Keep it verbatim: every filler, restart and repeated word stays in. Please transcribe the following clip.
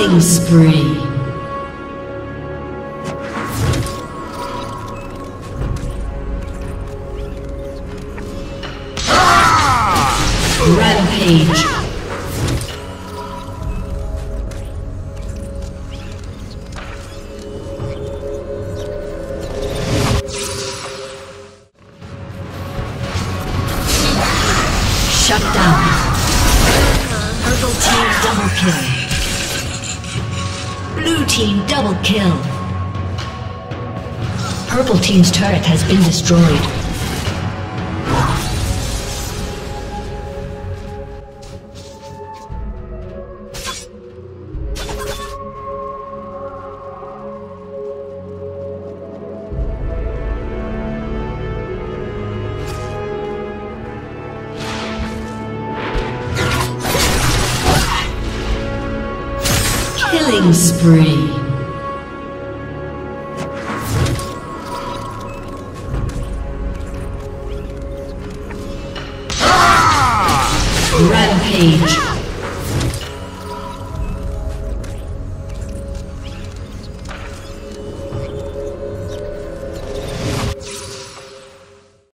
Killing spree. Rampage. Shut down. Purple team double kill. Blue team double kill. Purple team's turret has been destroyed. Killing spree. Rampage.